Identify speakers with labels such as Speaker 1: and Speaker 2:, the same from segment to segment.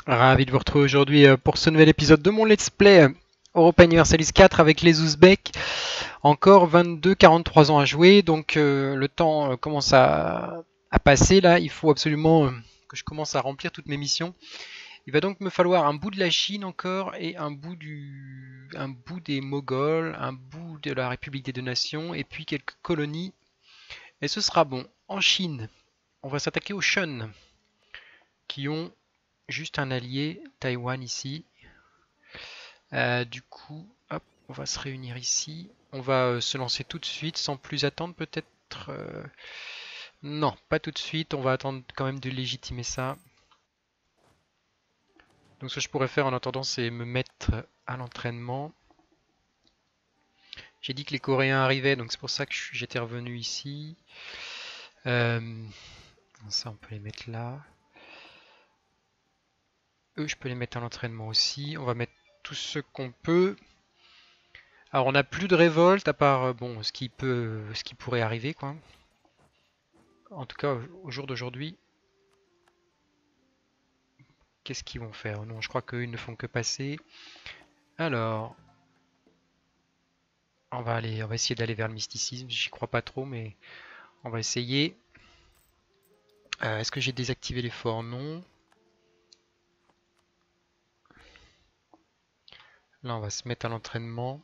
Speaker 1: Ravi de vous retrouver aujourd'hui pour ce nouvel épisode de mon Let's Play Europa Universalis 4 avec les Ouzbeks. Encore 22-43 ans à jouer, donc le temps commence à passer là. Il faut absolument que je commence à remplir toutes mes missions. Il va donc me falloir un bout de la Chine encore et un bout des Moghols, un bout de la République des Deux Nations et puis quelques colonies. Et ce sera bon. En Chine, on va s'attaquer aux Shun qui ont juste un allié, Taïwan ici. Du coup, hop, on va se réunir ici. On va se lancer tout de suite sans plus attendre peut-être. Non, pas tout de suite. On va attendre quand même de légitimer ça. Donc ce que je pourrais faire en attendant, c'est me mettre à l'entraînement. J'ai dit que les Coréens arrivaient, donc c'est pour ça que j'étais revenu ici. Ça, on peut les mettre là. Eux, je peux les mettre à l'entraînement aussi. On va mettre tout ce qu'on peut. Alors, on n'a plus de révolte à part bon, ce qui pourrait arriver, quoi. En tout cas, au jour d'aujourd'hui, qu'est-ce qu'ils vont faire? Non, je crois qu'eux ils ne font que passer. Alors, on va essayer d'aller vers le mysticisme. J'y crois pas trop, mais on va essayer. Est-ce que j'ai désactivé les forts? Non. Là, on va se mettre à l'entraînement.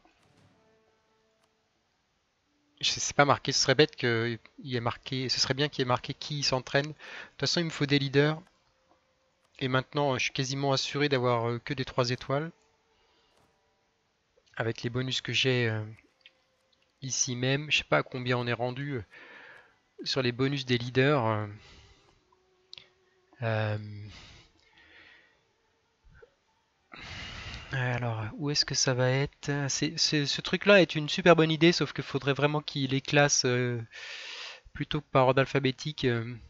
Speaker 1: C'est pas marqué. Ce serait bête qu'il y ait marqué. Ce serait bien qu'il y ait marqué qui s'entraîne. De toute façon, il me faut des leaders. Et maintenant, je suis quasiment assuré d'avoir que des 3 étoiles. Avec les bonus que j'ai ici même. Je sais pas à combien on est rendu sur les bonus des leaders. Euh, alors, où est-ce que ça va être? Ce truc-là est une super bonne idée, sauf qu'il faudrait vraiment qu'il les classe plutôt que par ordre alphabétique.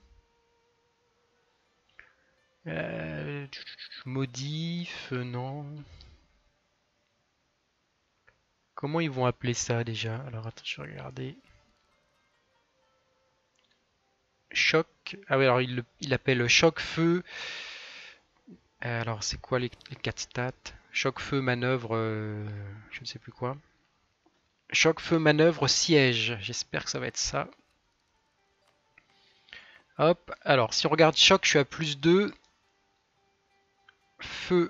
Speaker 1: Euh, Modif, non. Comment ils vont appeler ça déjà? Alors, attends, je vais regarder. Choc. Ah oui, alors il appelle choc-feu. Alors, c'est quoi les 4 stats? Choc-feu, manœuvre, je ne sais plus quoi. Choc-feu, manœuvre, siège. J'espère que ça va être ça. Hop, alors si on regarde choc, je suis à plus 2. Feu,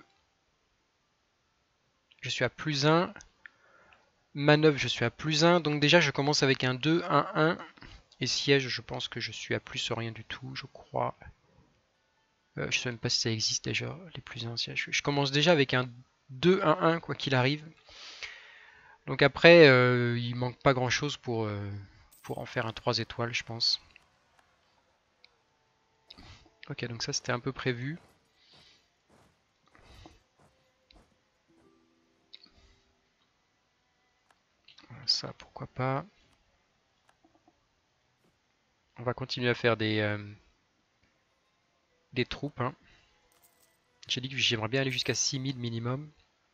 Speaker 1: je suis à plus 1. Manœuvre, je suis à plus 1. Donc déjà, je commence avec un 2, un 1. Et siège, je pense que je suis à plus rien du tout, je crois. Je sais même pas si ça existe déjà, les plus 1 sièges. Je commence déjà avec un 2, 1, 1, quoi qu'il arrive. Donc après, il manque pas grand chose pour en faire un 3 étoiles, je pense. Ok, donc ça c'était un peu prévu. Ça, pourquoi pas. On va continuer à faire des troupes. Hein. J'ai dit que j'aimerais bien aller jusqu'à 6000 minimum.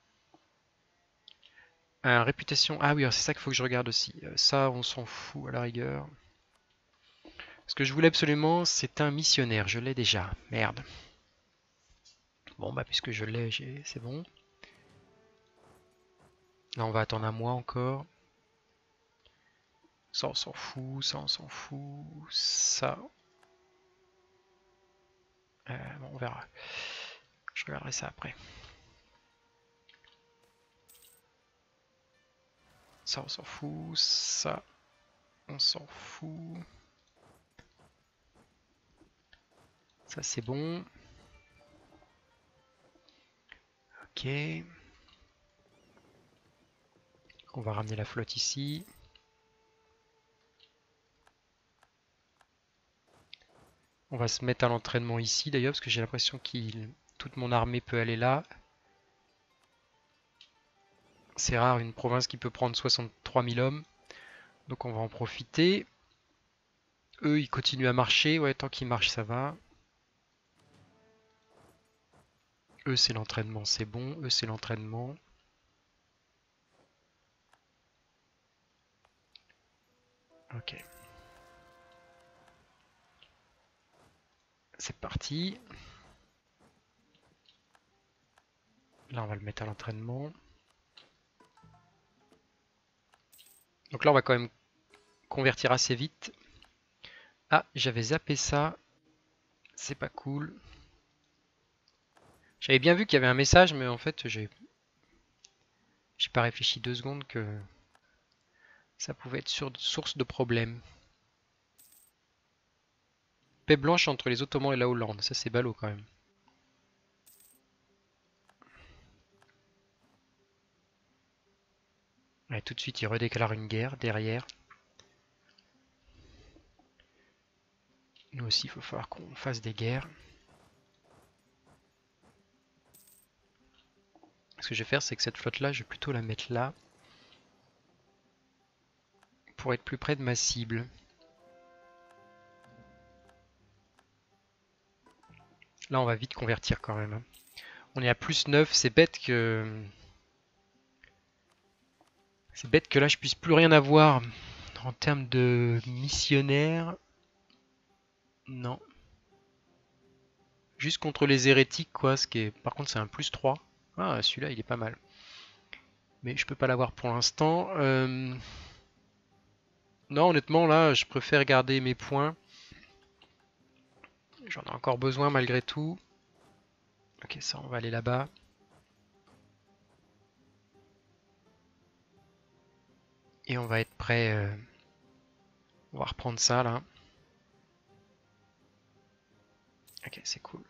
Speaker 1: Réputation. Ah oui, c'est ça qu'il faut que je regarde aussi. Ça, on s'en fout à la rigueur. Ce que je voulais absolument, c'est un missionnaire. Je l'ai déjà. Merde. Bon, bah, puisque je l'ai, c'est bon. Là, on va attendre un mois encore. Ça, on s'en fout. Ça, on s'en fout. Ça. Bon, on verra. Je regarderai ça après. Ça, on s'en fout. Ça, on s'en fout. Ça, c'est bon. Ok. On va ramener la flotte ici. On va se mettre à l'entraînement ici d'ailleurs, parce que j'ai l'impression que toute mon armée peut aller là. C'est rare une province qui peut prendre 63 000 hommes. Donc on va en profiter. Eux, ils continuent à marcher. Ouais, tant qu'ils marchent, ça va. Eux, c'est l'entraînement, c'est bon. Eux, c'est l'entraînement. Ok. C'est parti. Là, on va le mettre à l'entraînement. Donc là, on va quand même convertir assez vite. Ah, j'avais zappé ça. C'est pas cool. J'avais bien vu qu'il y avait un message, mais en fait, j'ai pas réfléchi 2 secondes que ça pouvait être source de problème. Paix blanche entre les Ottomans et la Hollande. Ça, c'est ballot quand même. Ouais, tout de suite, il redéclare une guerre derrière. Nous aussi, il va falloir qu'on fasse des guerres. Ce que je vais faire, c'est que cette flotte-là, je vais plutôt la mettre là. Pour être plus près de ma cible. Là, on va vite convertir quand même. On est à plus 9. C'est bête que... C'est bête que là, je puisse plus rien avoir en termes de missionnaires. Non. Juste contre les hérétiques, quoi. Ce qui est... Par contre, c'est un plus 3. Ah, celui-là, il est pas mal. Mais je peux pas l'avoir pour l'instant. Non, honnêtement, là, je préfère garder mes points. J'en ai encore besoin malgré tout. Ok, ça, on va aller là-bas. Et on va être prêt. On va reprendre ça, là. Ok, c'est cool.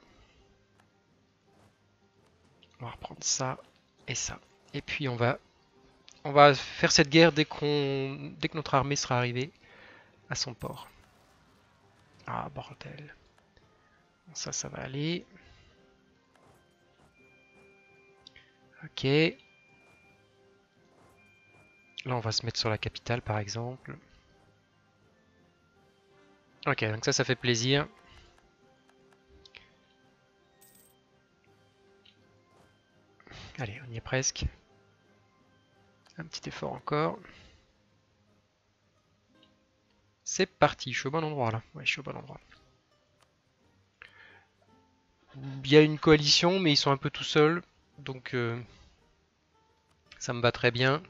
Speaker 1: On va reprendre ça et ça. Et puis on va faire cette guerre dès que notre armée sera arrivée à son port. Ah bordel. Ça va aller. Ok. Là on va se mettre sur la capitale par exemple. Ok, donc ça fait plaisir. Allez, on y est presque. Un petit effort encore. C'est parti, je suis au bon endroit là. Ouais, je suis au bon endroit. Il y a une coalition, mais ils sont un peu tout seuls. Donc ça me va très bien.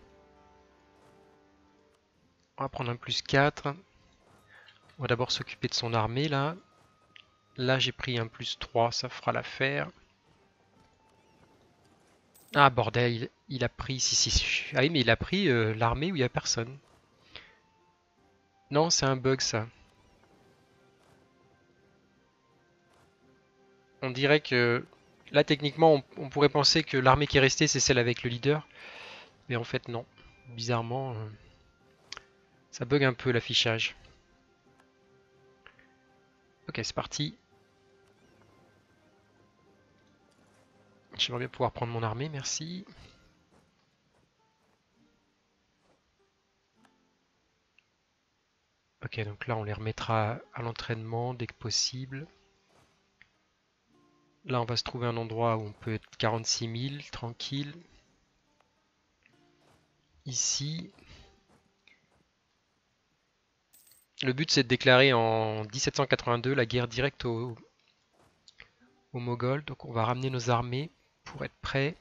Speaker 1: On va prendre un plus 4. On va d'abord s'occuper de son armée là. Là j'ai pris un plus 3, ça fera l'affaire. Ah bordel, il a pris... Si. Ah oui mais il a pris l'armée où il n'y a personne. Non, c'est un bug ça. On dirait que... Là techniquement on pourrait penser que l'armée qui est restée c'est celle avec le leader. Mais en fait non. Bizarrement, ça bug un peu l'affichage. Ok c'est parti. J'aimerais bien pouvoir prendre mon armée, merci. Ok, donc là on les remettra à l'entraînement dès que possible. Là on va se trouver un endroit où on peut être 46 000, tranquille. Ici. Le but c'est de déclarer en 1782 la guerre directe aux Moghols. Donc on va ramener nos armées pour être prêts.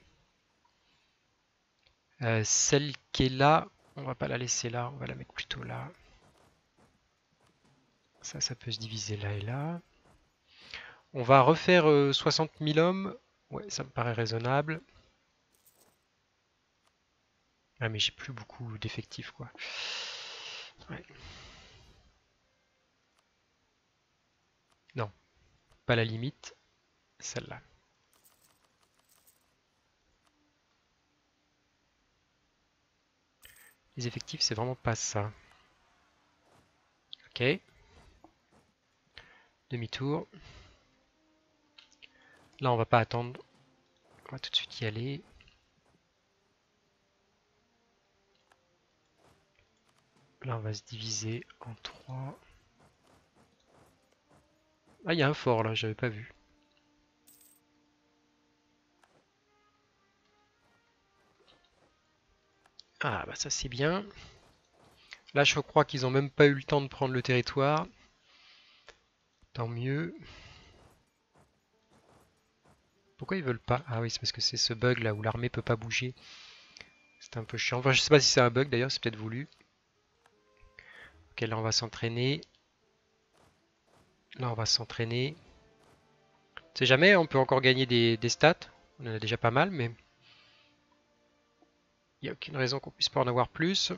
Speaker 1: Celle qui est là, on va pas la laisser là, on va la mettre plutôt là. Ça peut se diviser là et là. On va refaire 60 000 hommes. Ouais, ça me paraît raisonnable. Ah mais j'ai plus beaucoup d'effectifs quoi. Ouais. Non, pas la limite, celle-là. Les effectifs, c'est vraiment pas ça. Ok. Demi-tour. Là, on va pas attendre. On va tout de suite y aller. Là, on va se diviser en 3. Ah, il y a un fort là, j'avais pas vu. Ah, bah ça c'est bien. Là, je crois qu'ils ont même pas eu le temps de prendre le territoire. Tant mieux. Pourquoi ils veulent pas? Ah oui, c'est parce que c'est ce bug là où l'armée peut pas bouger. C'est un peu chiant. Enfin, je sais pas si c'est un bug d'ailleurs, c'est peut-être voulu. Ok, là on va s'entraîner. Là on va s'entraîner. On sait jamais, on peut encore gagner des stats. On en a déjà pas mal, mais il n'y a aucune raison qu'on puisse pas en avoir plus.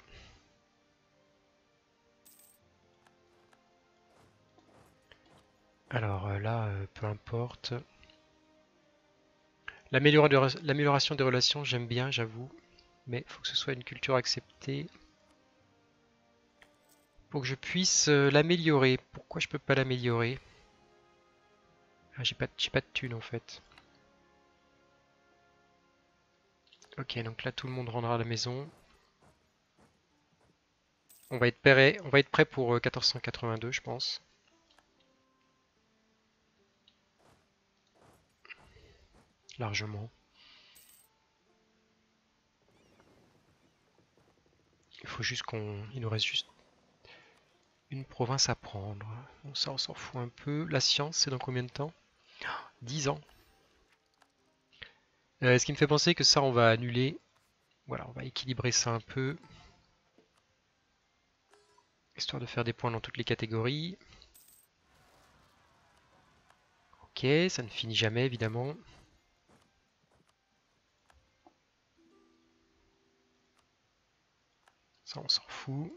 Speaker 1: Alors là, peu importe. L'amélioration des relations, j'aime bien, j'avoue. Mais il faut que ce soit une culture acceptée. Pour que je puisse l'améliorer. Pourquoi je peux pas l'améliorer? Ah, j'ai pas de thunes en fait. Ok, donc là tout le monde rendra à la maison. On va être prêt pour 1482, je pense. Largement. Il faut juste qu'on... Il nous reste juste une province à prendre. Bon, ça, on s'en fout un peu. La science, c'est dans combien de temps? 10 ans. Ce qui me fait penser que ça, on va annuler. Voilà, on va équilibrer ça un peu. Histoire de faire des points dans toutes les catégories. Ok, ça ne finit jamais, évidemment. Ça, on s'en fout.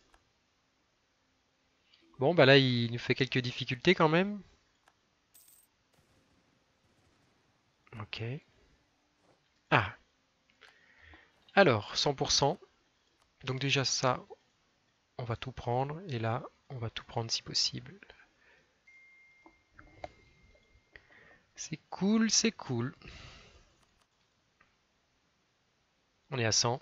Speaker 1: Bon, bah là, il nous fait quelques difficultés quand même. Ok. Ah. Alors, 100%. Donc déjà ça, on va tout prendre. Et là, on va tout prendre si possible. C'est cool, c'est cool. On est à 100.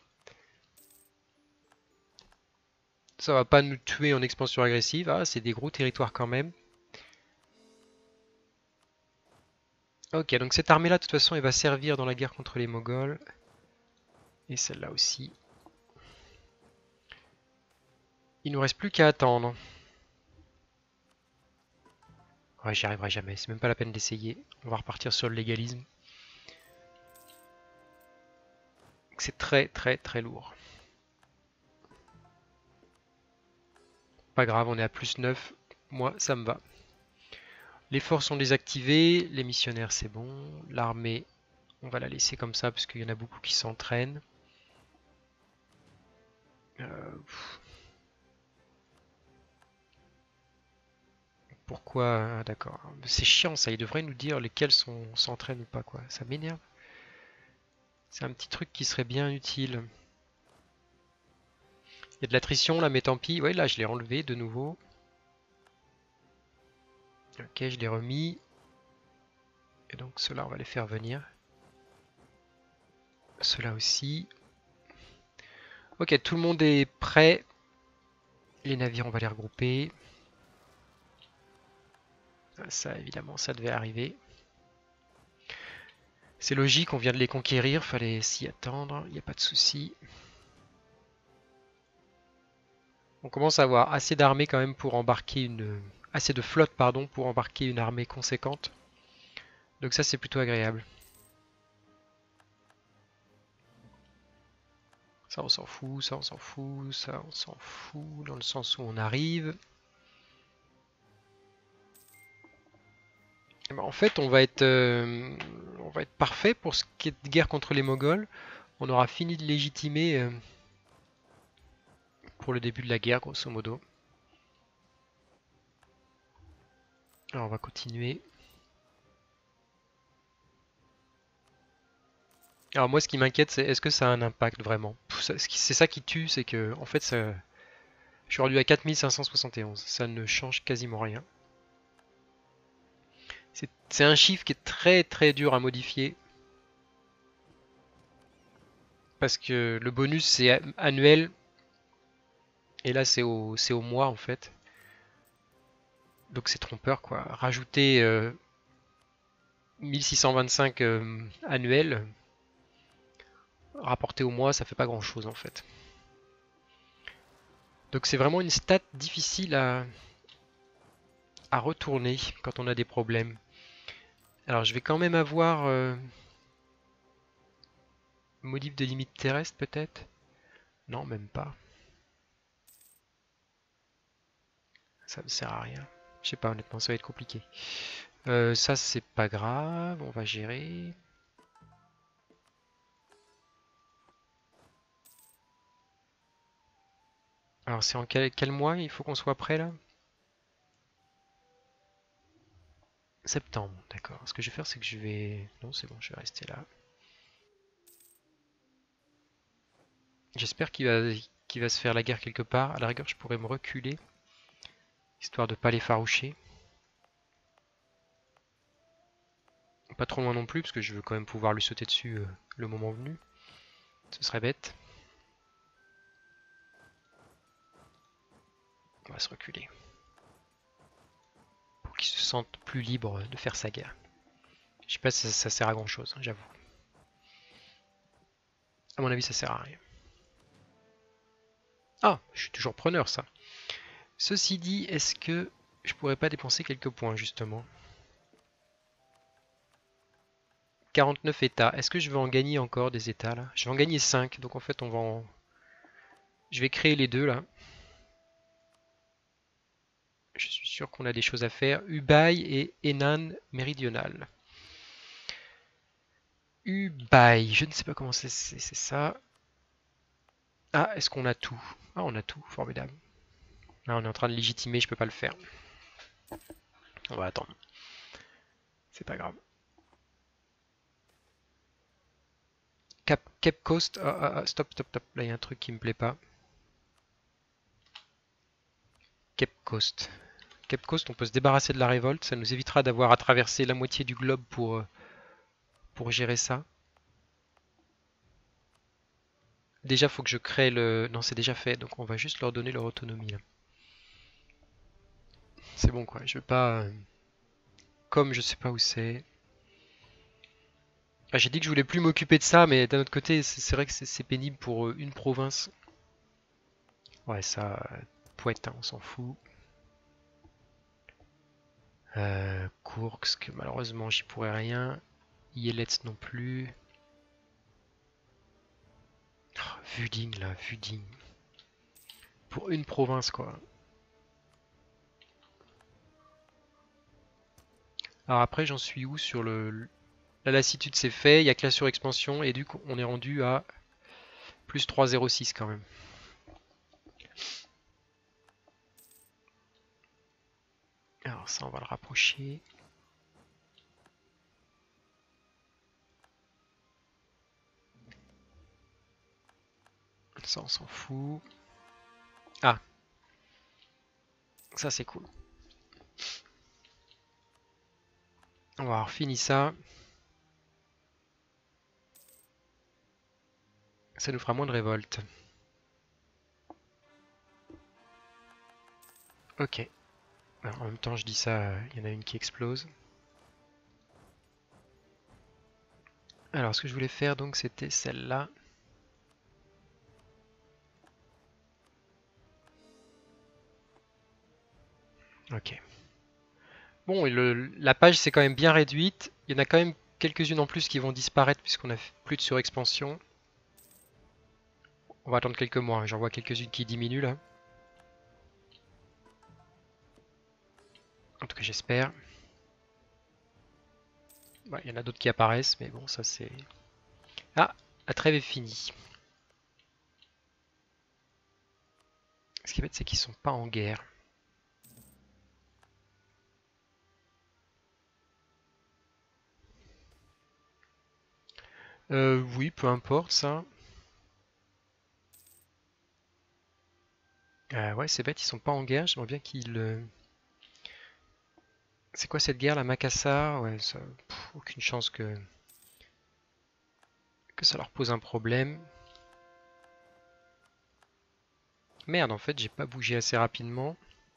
Speaker 1: Ça va pas nous tuer en expansion agressive. Ah, c'est des gros territoires quand même. Ok, donc cette armée-là, de toute façon, elle va servir dans la guerre contre les Mongols. Et celle-là aussi. Il nous reste plus qu'à attendre. Ouais, j'y arriverai jamais. C'est même pas la peine d'essayer. On va repartir sur le légalisme. C'est très très très lourd. Pas grave, on est à plus 9. Moi, ça me va. Les forces sont désactivées. Les missionnaires, c'est bon. L'armée, on va la laisser comme ça parce qu'il y en a beaucoup qui s'entraînent. Pourquoi? Ah, d'accord. C'est chiant ça, il devrait nous dire lesquels s'entraînent ou pas, quoi. Ça m'énerve. C'est un petit truc qui serait bien utile. Il y a de l'attrition là, mais tant pis. Ouais, là je l'ai enlevé de nouveau. Ok, je l'ai remis. Et donc ceux-là, on va les faire venir. Ceux-là aussi. Ok, tout le monde est prêt. Les navires, on va les regrouper. Ça, évidemment, ça devait arriver. C'est logique, on vient de les conquérir, fallait s'y attendre, il n'y a pas de souci. On commence à avoir assez d'armées quand même pour embarquer assez de flotte, pardon, pour embarquer une armée conséquente. Donc ça, c'est plutôt agréable. Ça, on s'en fout, ça, on s'en fout, ça, on s'en fout, dans le sens où on arrive. Et ben, en fait, on va être parfait pour ce qui est de guerre contre les Mongols. On aura fini de légitimer pour le début de la guerre, grosso modo. Alors, on va continuer. Alors moi, ce qui m'inquiète, c'est est-ce que ça a un impact vraiment? C'est ça qui tue, c'est que en fait, je suis rendu à 4571. Ça ne change quasiment rien. C'est un chiffre qui est très très dur à modifier. Parce que le bonus c'est annuel. Et là c'est au mois en fait. Donc c'est trompeur quoi. Rajouter 1625 annuel, rapporté au mois, ça fait pas grand chose en fait. Donc c'est vraiment une stat difficile à retourner quand on a des problèmes. Alors je vais quand même avoir modif de limite terrestre peut-être? Non, même pas. Ça ne sert à rien. Je sais pas, honnêtement, ça va être compliqué. Ça, c'est pas grave, on va gérer. Alors, c'est en quel mois il faut qu'on soit prêt là? Septembre, d'accord. Ce que je vais faire, c'est que je vais... Non, c'est bon, je vais rester là. J'espère qu'il va se faire la guerre quelque part. À la rigueur, je pourrais me reculer, histoire de pas les faroucher. Pas trop loin non plus, parce que je veux quand même pouvoir lui sauter dessus le moment venu. Ce serait bête. On va se reculer. Pour qu'il se sente plus libre de faire sa guerre. Je sais pas si ça sert à grand chose, hein, j'avoue. À mon avis, ça sert à rien. Ah, je suis toujours preneur, ça. Ceci dit, est-ce que je pourrais pas dépenser quelques points, justement? 49 états. Est-ce que je vais en gagner encore des états, là? Je vais en gagner 5, donc en fait, on va en... Je vais créer les deux, là. Je suis sûr qu'on a des choses à faire. Hubei et Henan méridional. Hubei, je ne sais pas comment c'est ça. Ah, est-ce qu'on a tout? Ah, on a tout, formidable. Là, on est en train de légitimer, je peux pas le faire. On va attendre. C'est pas grave. Cape Coast. Stop, stop, stop. Là, il y a un truc qui me plaît pas. Cape Coast. Cape Coast, on peut se débarrasser de la révolte. Ça nous évitera d'avoir à traverser la moitié du globe pour gérer ça. Déjà, faut que je crée le... Non, c'est déjà fait, donc on va juste leur donner leur autonomie. C'est bon, quoi. Je veux pas... Comme je sais pas où c'est... Ah, j'ai dit que je voulais plus m'occuper de ça, mais d'un autre côté, c'est vrai que c'est pénible pour une province. Ouais, ça... Poète, hein, on s'en fout. Kursk, malheureusement, j'y pourrais rien. Yelets non plus. Oh, Vuding, là, Vuding. Pour une province, quoi. Alors après, j'en suis où sur le... La lassitude, c'est fait, il y a que la surexpansion, et du coup, on est rendu à plus 3,06 quand même. Alors ça, on va le rapprocher. Ça, on s'en fout. Ah, ça c'est cool. On va avoir fini ça. Ça nous fera moins de révolte. Ok. Alors, en même temps, je dis ça, il y en a une qui explose. Alors, ce que je voulais faire, donc, c'était celle-là. Ok. Bon, et la page s'est quand même bien réduite. Il y en a quand même quelques-unes en plus qui vont disparaître puisqu'on a plus de surexpansion. On va attendre quelques mois, hein. J'en vois quelques-unes qui diminuent là. En tout cas, j'espère. Ouais, il y en a d'autres qui apparaissent, mais bon, ça c'est... Ah, la trêve est finie. Ce qui est bête, c'est qu'ils sont pas en guerre. Oui, peu importe ça. Ouais, c'est bête, ils sont pas en guerre. J'aimerais bien qu'ils... C'est quoi cette guerre, la Makassar? Ouais, ça... aucune chance que ça leur pose un problème. Merde, en fait, j'ai pas bougé assez rapidement.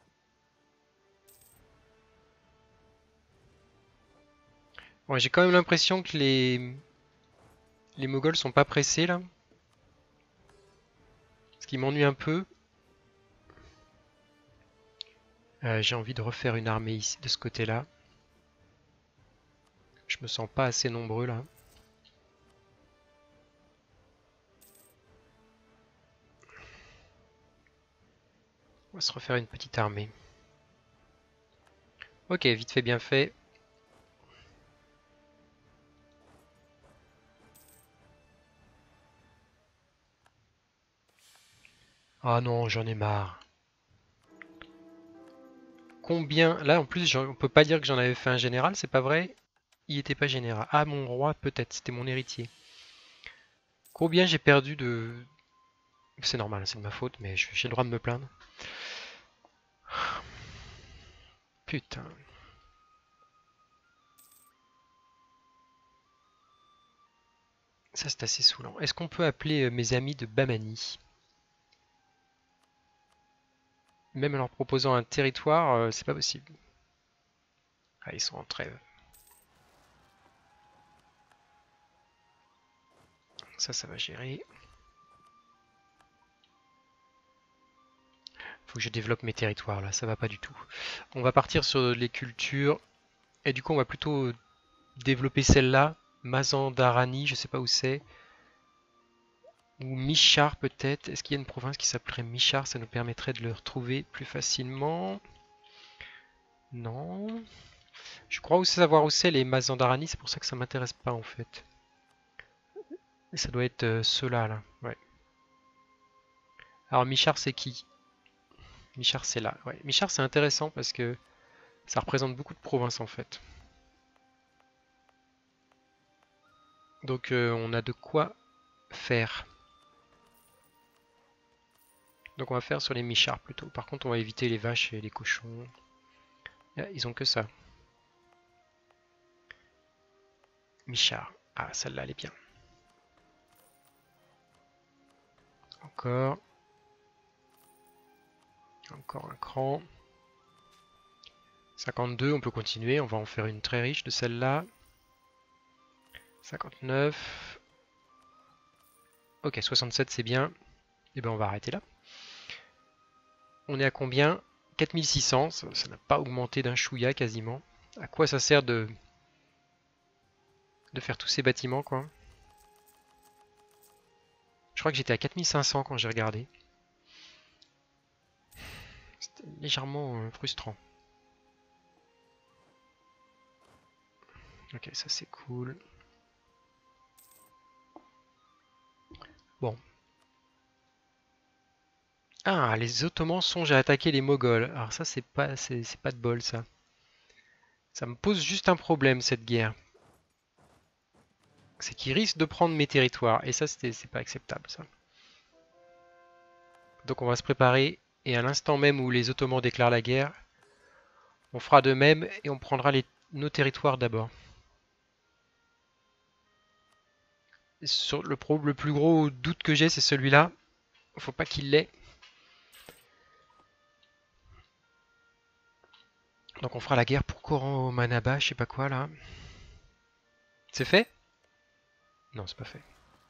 Speaker 1: Ouais, j'ai quand même l'impression que les Moghols sont pas pressés là. Ce qui m'ennuie un peu. J'ai envie de refaire une armée ici, de ce côté-là. Je me sens pas assez nombreux là. On va se refaire une petite armée. Ok, vite fait, bien fait. Ah non, j'en ai marre. Combien... Là, en plus, on peut pas dire que j'en avais fait un général, c'est pas vrai? Il était pas général. Ah, mon roi, peut-être, c'était mon héritier. Combien j'ai perdu de... C'est normal, c'est de ma faute, mais j'ai le droit de me plaindre. Putain. Ça, c'est assez saoulant. Est-ce qu'on peut appeler mes amis de Bamani? Même en leur proposant un territoire, c'est pas possible. Ah, ils sont en trêve. Ça va gérer. Faut que je développe mes territoires là, ça va pas du tout. On va partir sur les cultures. Et du coup, on va plutôt développer celle-là. Mazandarani, je sais pas où c'est. Ou Mishar peut-être. Est-ce qu'il y a une province qui s'appellerait Mishar? Ça nous permettrait de le retrouver plus facilement. Non. Je crois aussi savoir où c'est les Mazandarani, c'est pour ça que ça m'intéresse pas en fait. Et ça doit être ceux-là là. Ouais. Alors Mishar c'est qui? Mishar c'est là. Ouais. Mishar c'est intéressant parce que ça représente beaucoup de provinces en fait. Donc on a de quoi faire. Donc on va faire sur les michards plutôt. Par contre on va éviter les vaches et les cochons. Ah, ils ont que ça. Michard. Ah celle-là elle est bien. Encore. Encore un cran. 52, on peut continuer. On va en faire une très riche de celle-là. 59. Ok, 67 c'est bien. Et ben on va arrêter là. On est à combien? 4600. Ça n'a pas augmenté d'un chouïa quasiment. À quoi ça sert de faire tous ces bâtiments quoi? Je crois que j'étais à 4500 quand j'ai regardé. C'était légèrement frustrant. Ok, ça c'est cool. Bon. Ah, les Ottomans songent à attaquer les Moghols. Alors ça c'est pas de bol ça. Ça me pose juste un problème cette guerre. C'est qu'ils risquent de prendre mes territoires. Et ça c'est pas acceptable ça. Donc on va se préparer. Et à l'instant même où les Ottomans déclarent la guerre, on fera de même et on prendra nos territoires d'abord. Le plus gros doute que j'ai c'est celui-là. Faut pas qu'il l'ait. Donc on fera la guerre pour Koran au Manaba, je sais pas quoi là. C'est fait? Non, c'est pas fait.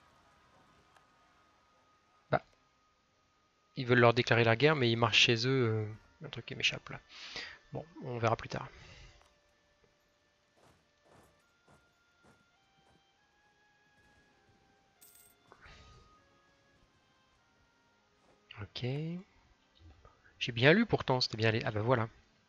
Speaker 1: Bah, ils veulent leur déclarer la guerre, mais ils marchent chez eux. Un truc qui m'échappe là. Bon, on verra plus tard. Ok. J'ai bien lu pourtant, c'était bien les... Ah bah voilà.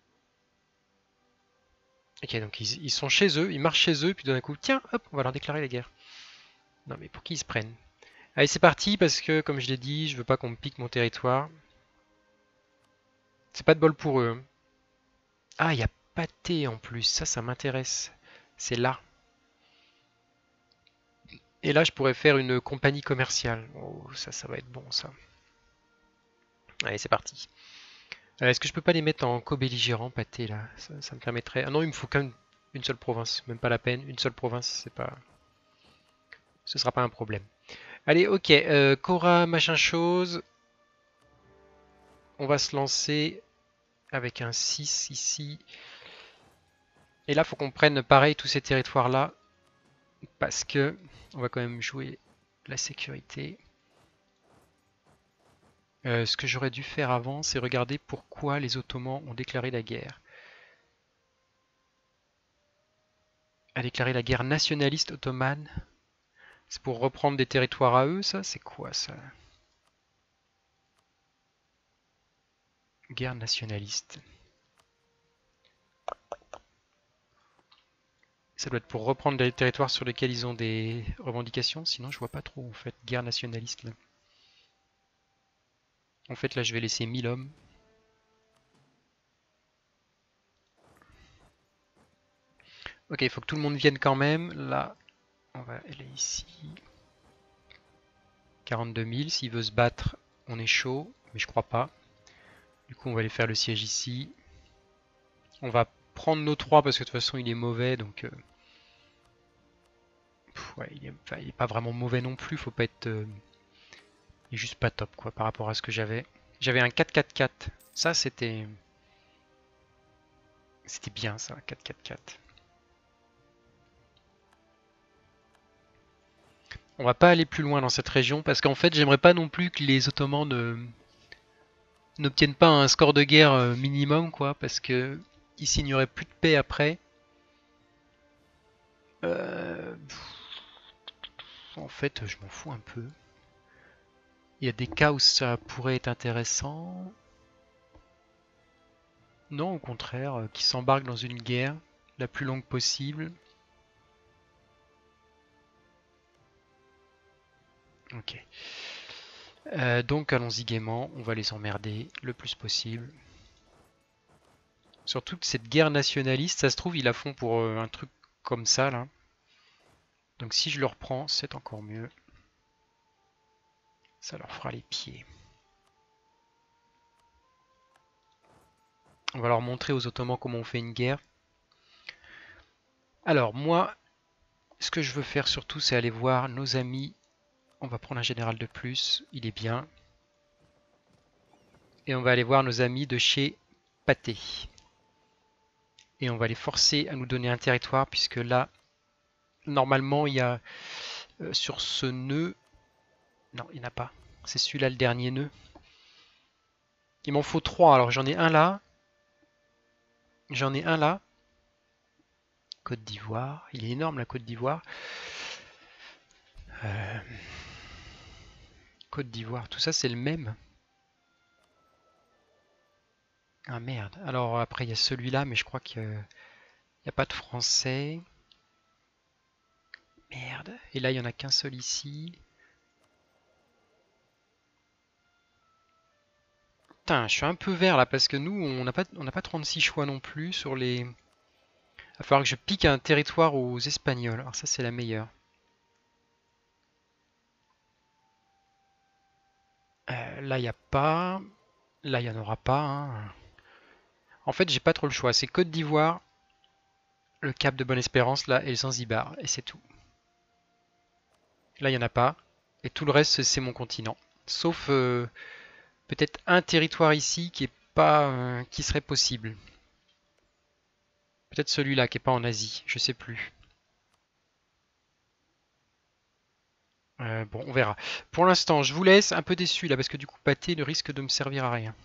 Speaker 1: Ok, donc ils sont chez eux, ils marchent chez eux, puis d'un coup, tiens, hop, on va leur déclarer la guerre. Non mais pour qui ils se prennent? Allez, c'est parti, parce que comme je l'ai dit, je veux pas qu'on me pique mon territoire. C'est pas de bol pour eux. Ah, il y a pâté en plus, ça m'intéresse. C'est là. Et là, je pourrais faire une compagnie commerciale. Oh, ça va être bon, ça. Allez, c'est parti. Est-ce que je peux pas les mettre en co-belligérant, pâté, là? Ça me permettrait... Ah non, il me faut quand même une seule province. Même pas la peine. Une seule province, c'est pas... Ce sera pas un problème. Allez, ok. Cora, machin chose. On va se lancer avec un 6 ici. Et là, faut qu'on prenne pareil tous ces territoires-là. Parce que on va quand même jouer la sécurité. Ce que j'aurais dû faire avant, c'est regarder pourquoi les Ottomans ont déclaré la guerre. a déclaré la guerre nationaliste ottomane. C'est pour reprendre des territoires à eux, ça? C'est quoi ça? Guerre nationaliste. Ça doit être pour reprendre des territoires sur lesquels ils ont des revendications. Sinon, je vois pas trop en fait. Guerre nationaliste là. En fait, là, je vais laisser 1000 hommes. Ok, il faut que tout le monde vienne quand même. Là, on va aller ici. 42 000. S'il veut se battre, on est chaud. Mais je crois pas. Du coup, on va aller faire le siège ici. On va prendre nos 3 parce que de toute façon, il est mauvais. Donc, ouais, il est pas vraiment mauvais non plus. Faut pas être... il est juste pas top quoi par rapport à ce que j'avais. J'avais un 4-4-4. Ça, c'était bien ça, 4-4-4. On va pas aller plus loin dans cette région parce qu'en fait j'aimerais pas non plus que les Ottomans n'obtiennent pas un score de guerre minimum quoi parce que ici il n'y aurait plus de paix après. En fait je m'en fous un peu. Il y a des cas où ça pourrait être intéressant. Non au contraire, qui s'embarquent dans une guerre la plus longue possible. Ok. Donc allons-y gaiement, on va les emmerder le plus possible. Surtout que cette guerre nationaliste, ça se trouve, ils la font pour un truc comme ça, là. Donc si je le reprends, c'est encore mieux. Ça leur fera les pieds. On va leur montrer aux Ottomans comment on fait une guerre. Alors moi, ce que je veux faire surtout, c'est aller voir nos amis. On va prendre un général de plus, il est bien. Et on va aller voir nos amis de chez Pâté. Et on va les forcer à nous donner un territoire, puisque là, normalement, il y a sur ce nœud... Non, il n'y en a pas. C'est celui-là le dernier nœud. Il m'en faut 3, alors j'en ai un là. J'en ai un là. Côte d'Ivoire. Il est énorme la Côte d'Ivoire. Côte d'Ivoire, tout ça c'est le même. Ah merde. Alors après il y a celui-là, mais je crois qu'il n'y a pas de français. Merde. Et là il n'y en a qu'un seul ici. Putain, je suis un peu vert là parce que nous on n'a pas 36 choix non plus sur les... Il va falloir que je pique un territoire aux Espagnols. Alors ça c'est la meilleure. Là il n'y a pas. Là il n'y en aura pas. Hein. En fait j'ai pas trop le choix. C'est Côte d'Ivoire, le Cap de Bonne-Espérance là et le Zanzibar. Et c'est tout. Là il n'y en a pas. Et tout le reste c'est mon continent. Sauf peut-être un territoire ici qui est pas, qui serait possible. Peut-être celui-là qui est pas en Asie, je sais plus. Bon, on verra. Pour l'instant, je vous laisse un peu déçu là parce que du coup, pâté ne risque de me servir à rien.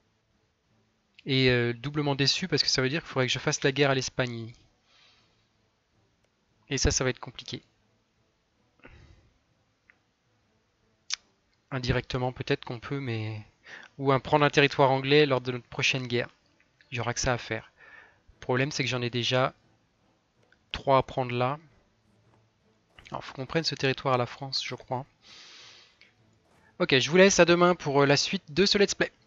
Speaker 1: Et doublement déçu parce que ça veut dire qu'il faudrait que je fasse la guerre à l'Espagne. Et ça va être compliqué. Indirectement, peut-être qu'on peut, mais... Ou prendre un territoire anglais lors de notre prochaine guerre. Il n'y aura que ça à faire. Le problème, c'est que j'en ai déjà 3 à prendre là. Alors, faut qu'on prenne ce territoire à la France, je crois. Ok, je vous laisse à demain pour la suite de ce let's play.